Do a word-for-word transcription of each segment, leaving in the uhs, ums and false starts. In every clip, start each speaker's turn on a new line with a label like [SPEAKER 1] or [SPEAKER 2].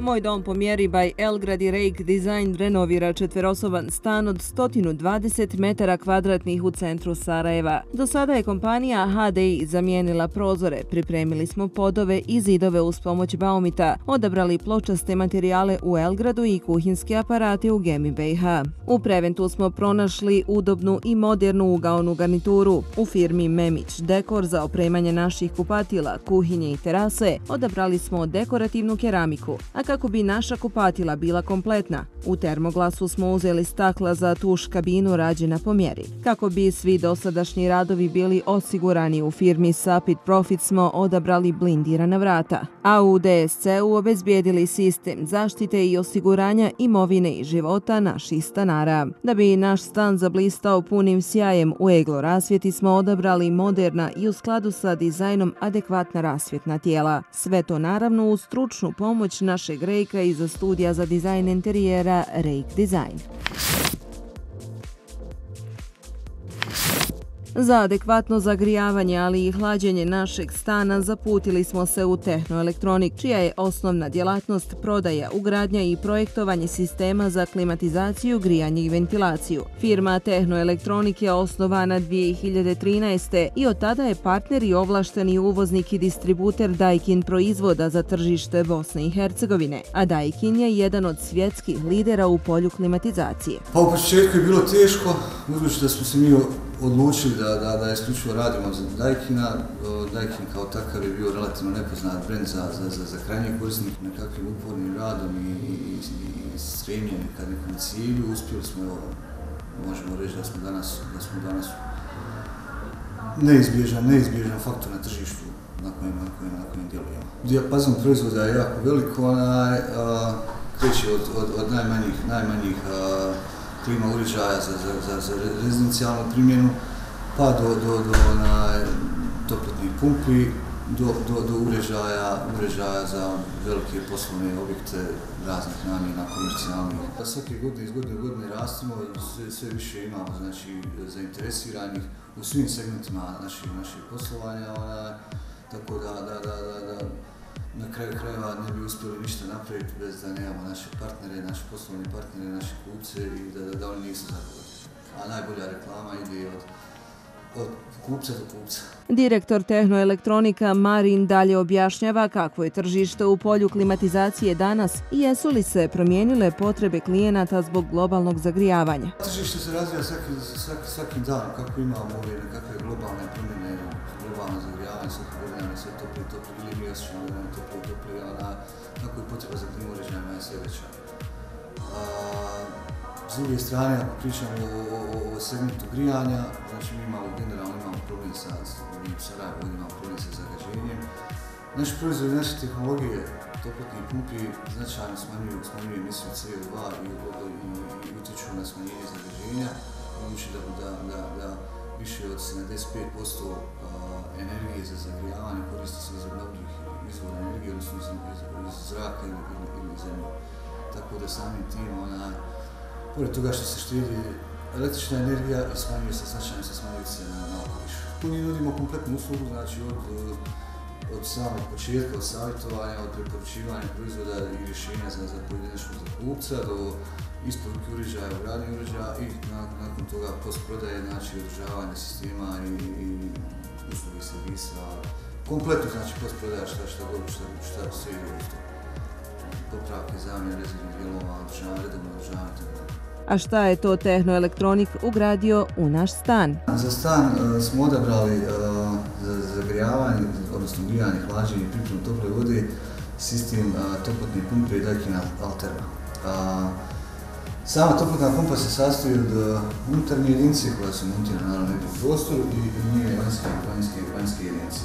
[SPEAKER 1] Moj dom po mjeri by Elgrad i Rake Design renovira četverosoban stan od sto dvadeset metara kvadratnih u centru Sarajeva. Do sada je kompanija H D I zamijenila prozore, pripremili smo podove i zidove uz pomoć Baumita, odabrali pločaste materijale u Elgradu i kuhinske aparate u Gemi B i H. U Preventu smo pronašli udobnu i modernu ugaonu garnituru. U firmi Memić Dekor za opremanje naših kupatila, kuhinje i terase odabrali smo dekorativnu keramiku, a kako bi naša kupatila bila kompletna, u Termoglasu smo uzeli stakla za tuš kabinu rađena po mjeri. Kako bi svi dosadašnji radovi bili osigurani, u firmi Sapit Profit smo odabrali blindirana vrata, a u D S C-u obezbijedili sistem zaštite i osiguranja imovine i života naših stanara. Da bi naš stan zablistao punim sjajem, u Eglo rasvjeti smo odabrali moderna i u skladu sa dizajnom adekvatna rasvjetna tijela. Sve to naravno uz stručnu pomoć našeg Rejka iz studija za dizajn interijera Rake Design. Za adekvatno zagrijavanje, ali i hlađenje našeg stana zaputili smo se u Tehnoelektronik, čija je osnovna djelatnost prodaja, ugradnja i projektovanje sistema za klimatizaciju, grijanje i ventilaciju. Firma Tehnoelektronik je osnovana dvije hiljade trinaeste. i od tada je partner i ovlašteni uvoznik i distributer Daikin proizvoda za tržište Bosne i Hercegovine, a Daikin je jedan od svjetskih lidera u polju klimatizacije.
[SPEAKER 2] Pa u početku je bilo teško, budući da smo se mi odlučili da, da, da isključivo radimo za Daikina. Daikin kao takav je bio relativno nepoznat brend za, za, za, za krajnje korisnike. Nekakvim upornim radom i, i, i stremljenjem ka nekom cilju uspjeli smo, evo, možemo reći da smo danas, da smo danas neizbježan, neizbježan faktor na tržištu na kojem, na kojem, na kojem djelujemo. Dijapazon proizvoda je jako veliko, onaj, a, kreće od, od, od najmanjih, najmanjih a, klima uređaja za, za, za, za rezidencijalnu primjenu, pa do, do, do onaj, toplotnih pumpi, do, do, do uređaja, uređaja za velike poslovne objekte raznih namjena, komercijalnih. Svake godine iz godine u godine rastemo, sve, sve više imamo, znači, zainteresiranih u svim segmentima naših, naših poslovanja, onaj, tako da, da, da, da, da na kraju krajeva ne bi uspjeli ništa napraviti bez da nemamo naše partnere, naše poslovne partnere, naše kupce i da, da, da oni nisu zadovoljni. A najbolja reklama ide od, od kupca do kupca.
[SPEAKER 1] Direktor Tehnoelektronika Marin dalje objašnjava kako je tržište u polju klimatizacije danas i jesu li se promijenile potrebe klijenata zbog globalnog zagrijavanja.
[SPEAKER 2] Tržište se razvija svaki, svaki, svakim danom, kako imamo ove nekakve globalne promjene, globalno zagrijavanje, svaki godina sve toplije, toplije, ili mi osjećamo da nam je toplije, toplije, ona, tako i potreba za klim uređajima je sve veća. A, s druge strane, ako pričamo o, o, o segmentu grijanja, znači mi imamo generalno imamo problem sa, mi u Sarajevu imamo problem sa zagađenjem. Naši proizvodi, naše tehnologije, toplotni pumpi značajno smanjuju, smanjuju emisiju C O dva i, i, i utječu na smanjenje zagađenja, budući da, da, da, da više od sedamdeset pet posto energije za zagrijavanje koristi se iz obnovljivih izvora energije, odnosno iz, iz, iz zraka ili, ili, ili zemlje. Tako da samim tim, ona, pored toga što se štedi električna energija i smanjuje se, značajno se smanjuje se na, na okoliš. Tu mi nudimo kompletnu uslugu, znači od, od samog početka, od savjetovanja, od preporučivanja proizvoda i rješenja za, za pojedinačnog za kupca do isporuke uređaja, ugradnje uređaja i nakon, nakon toga postprodaje, znači održavanje sistema i, i usluge servisa. Kompletno, znači postprodaja šta, šta god, šta, šta sve ide uz to. Popravke, zamjene, rezervnih dijelova, održavanje, redovno održavanje.
[SPEAKER 1] A šta je to Tehnoelektronik ugradio u naš stan?
[SPEAKER 2] Za stan uh, smo odabrali uh, za zagrijavanje, odnosno grijanje, hlađenje i pripremu tople vode, sistem uh, toplotne pumpe Daikin Alterna. Uh, sama toplotna pumpa se sastoji od uh, unutarnje jedinice koja se montira naravno negdje u prostoru i, i njene vanjske, vanjske, vanjske jedinice.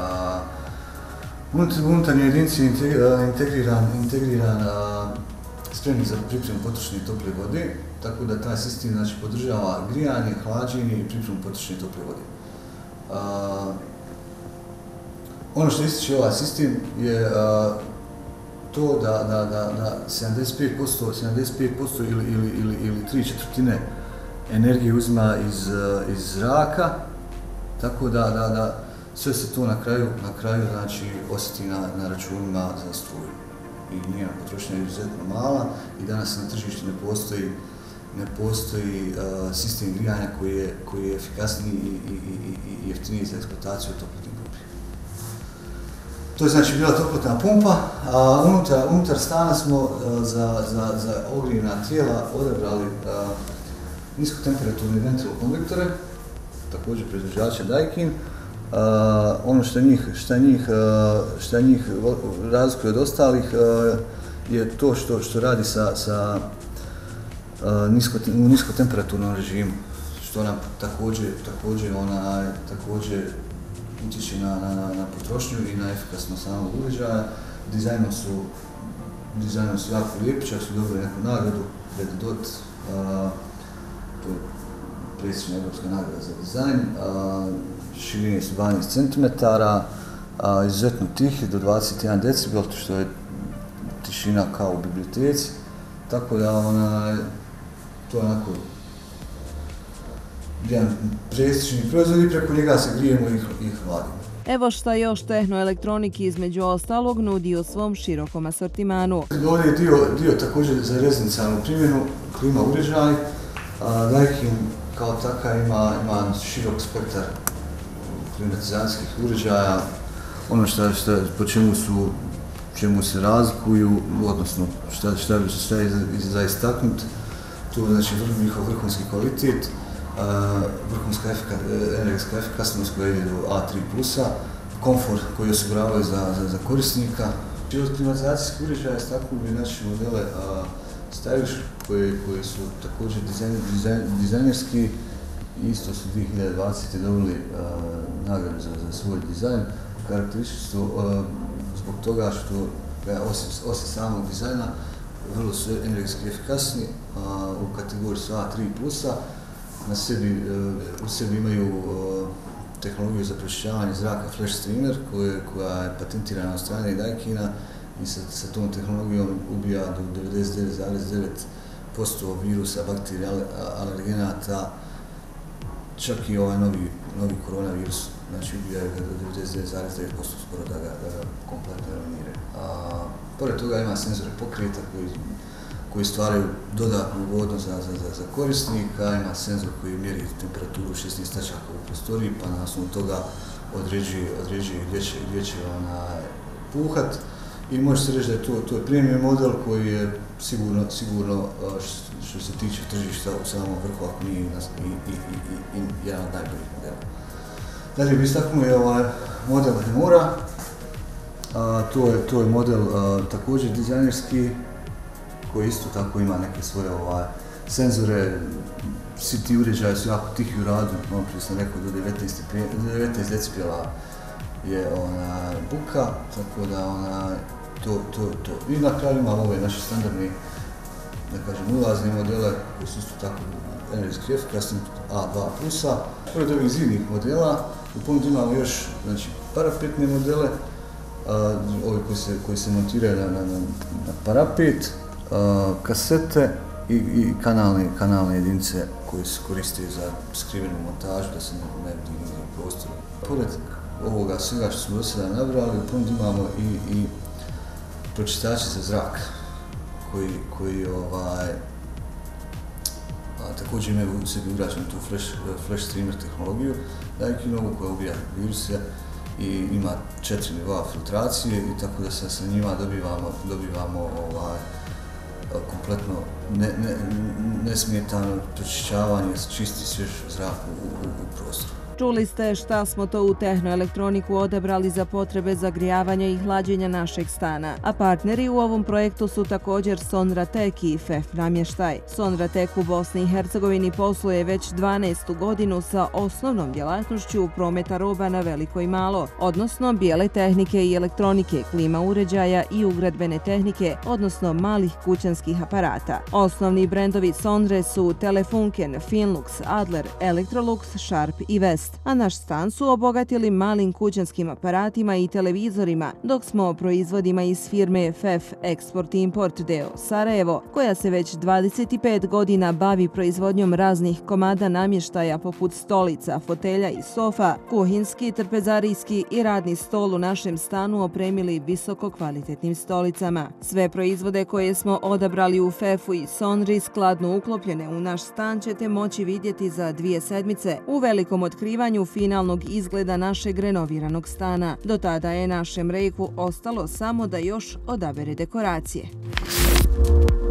[SPEAKER 2] Uh, unutarnje jedinice je integriran, integriran uh, spremnik za pripremu potrošne tople vode, tako da taj sistem, znači, podržava grijanje, hlađenje i pripremu potrošne tople vode. Uh, ono što ističe ovaj sistem je uh, to da, da, da, da sedamdeset pet posto, sedamdeset pet posto ili, ili, ili, ili tri četvrtine energije uzima iz, uh, iz zraka, tako da, da, da sve se to na kraju, na kraju znači, osjeti na, na računima za struju. i njena potrošnja je izuzetno mala i danas na tržištu ne postoji, ne postoji uh, sistem grijanja koji je, koji je efikasniji i, i, i, i jeftiniji za eksploataciju toplotnih pumpi. To je znači bila toplotna pumpa, a unutar, unutar stana smo uh, za, za, za ogrjevna tijela odabrali uh, niskotemperaturne ventilokonvektore, također proizvođača Daikin. Uh, ono što njih, što njih, uh, što njih razlikuje od ostalih uh, je to što, što radi sa, sa uh, nisko, u niskotemperaturnom režimu, što nam također, također, ona, također utječe na, na, na potrošnju i na efikasnost samog uređaja. Dizajnom su, dizajnom su jako lijepi, čak su dobili neku nagradu, Red Dot, uh, to je presječna evropska nagrada za dizajn. Uh, širine su dvanaest centimetara, uh, izuzetno tihi, do dvadeset jedan decibel, što je tišina kao u biblioteci. Tako da ona, to je onako jedan presječni proizvod i preko njega se grijemo i, i hladimo.
[SPEAKER 1] Evo šta još Tehnoelektroniki između ostalog nudi u svom širokom asortimanu.
[SPEAKER 2] Ovdje je dio, dio također za rezidencijalnu primjenu, klima uređaj. Daikin kao takav ima, ima širok spektar klimatizacijskih uređaja. Ono što, što, po čemu su, čemu se razlikuju, odnosno šta, šta, šta je za istaknut, to je znači njihov vrhunski kvalitet, Uh, vrhunska efika, energetska efikasnost koja ide do A tri plusa, komfort koji osiguravaju za, za, za korisnika. Od klimatizacijskih uređaja istaknuo bi naši modele uh, Stylish koji, koji su također dizajn, dizajn, dizajnerski i isto su dvije hiljade dvadesete dobili uh, nagradu za, za svoj dizajn. Karakteristično uh, zbog toga što ja, osim, osim samog dizajna vrlo su energetski efikasni, uh, u kategoriji su A tri plusa. Na sebi, u sebi imaju tehnologiju za pročišćavanje zraka Flash Streamer koje, koja je patentirana od strane Daikina i sa, sa tom tehnologijom ubija do devedeset devet zarez devet posto virusa, bakterija, alergenata, čak i ovaj novi, novi koronavirus, znači ubijaju ga do devedeset devet zarez devet posto skoro da ga, da ga kompletno eliminiraju. Pored toga ima senzore pokreta koji koji stvaraju dodatnu ugodnost za, za, za korisnika, ima senzor koji mjeri temperaturu šesnaest tačaka u prostoriji, pa na osnovu toga određuje, određuje gdje će, gdje će ona puhat. I može se reći da je to, to je premium model koji je sigurno, sigurno što, što se tiče tržišta u samom vrhu, ako nije i, i, i, i, i jedan od najboljih modela. Dalje bi istaknuo je ovaj model Hemura, a, to, je, to je model a, također dizajnerski, koji isto tako ima neke svoje ovaj, senzore, svi ti uređaji su jako tihi u radu, ono prije sam rekao do devetnaest decibela je ona buka, tako da ona, to, to, to. I na kraju imamo ove naše standardne, da kažem, ulazne modele koji su isto tako energetski efikasni, A dva plusa. Pored ovih zidnih modela, u ponudi imamo još znači, parapetne modele, a, ovi koji se, koji se montiraju na, na, na parapet, Uh, kasete i, i kanalne, kanalne jedinice koje se koriste za skrivenu montažu da se ne, ne vidi nigdje u prostoru. Pored ovoga svega što smo do sada nabrali, u ponudi imamo i, i pročistače za zrak koji, koji ovaj, a, također imaju u sebi ugrađenu tu flash, flash streamer tehnologiju Daikinovu koja ubija viruse i ima četiri nivoa filtracije i tako da se sa njima dobivamo, dobivamo ovaj, kompletno ne, ne, nesmetano pročišćavanje, čisti svjež zrak u, u, u prostoru.
[SPEAKER 1] Čuli ste šta smo to u Tehnoelektroniku odabrali za potrebe zagrijavanja i hlađenja našeg stana. A partneri u ovom projektu su također Sonratek i F E F namještaj. Sonratek u Bosni i Hercegovini posluje već dvanaestu godinu sa osnovnom djelatnošću prometa roba na veliko i malo, odnosno bijele tehnike i elektronike, klima uređaja i ugradbene tehnike, odnosno malih kućanskih aparata. Osnovni brendovi Sonra su Telefunken, Finlux, Adler, Electrolux, Sharp i Vest. radost, a naš stan su obogatili malim kućanskim aparatima i televizorima, dok smo proizvodima iz firme F E F Export Import deo Sarajevo, koja se već dvadeset pet godina bavi proizvodnjom raznih komada namještaja poput stolica, fotelja i sofa, kuhinski, trpezarijski i radni stol u našem stanu opremili visoko kvalitetnim stolicama. Sve proizvode koje smo odabrali u F E F-u i Sonri skladno uklopljene u naš stan ćete moći vidjeti za dvije sedmice u velikom otkrivanju finalnog izgleda našeg renoviranog stana. Do tada je našem Rejku ostalo samo da još odabere dekoracije.